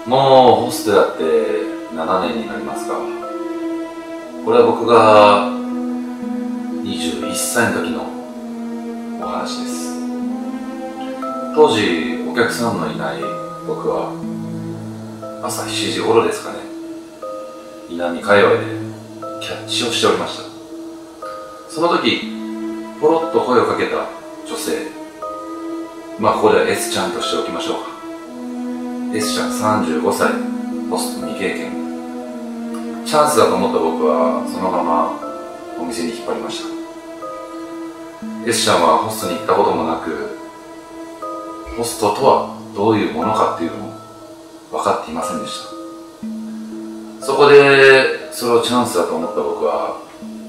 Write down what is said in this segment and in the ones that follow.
もうホストやって7年になりますか。これは僕が21歳の時のお話です。当時お客さんのいない僕は朝7時頃ですかね、南界隈でキャッチをしておりました。その時ポロッと声をかけた女性、ここでは S ちゃんとしておきましょうか。 S ちゃん35歳、ホスト未経験。チャンスだと思った僕はそのままお店に引っ張りました。 S ちゃんはホストに行ったこともなく、ホストとはどういうものかっていうのも分かっていませんでした。そこでそれをチャンスだと思った僕は、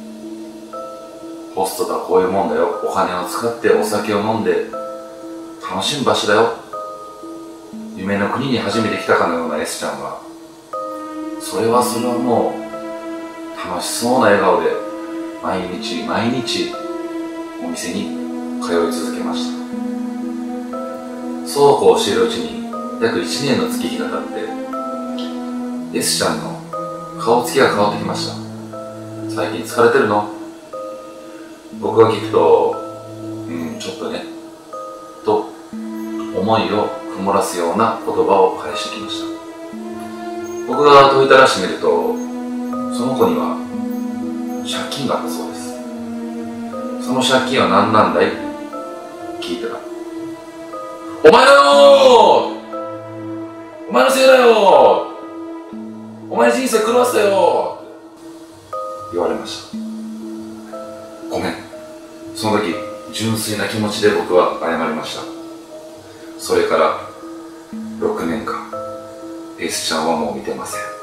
ホストとはこういうもんだよ、お金を使ってお酒を飲んで楽しむ場所だよ、夢の国に初めて来たかのような S ちゃんはそれはもう楽しそうな笑顔で毎日毎日お店に通い続けました。そうこうしているうちに約1年の月日が経って S ちゃんの顔つきが変わってきました。最近疲れてるの？僕が聞くと、ちょっとねと思いを曇らすような言葉を返してきました。僕が問いただしてみると、その子には借金があったそうです。その借金は何なんだい？聞いたら、お前だよー、お前のせいだよー、お前人生狂わせたよー言われました。ごめん。その時純粋な気持ちで僕は謝りました。それから6年間 S ちゃんはもう見てません。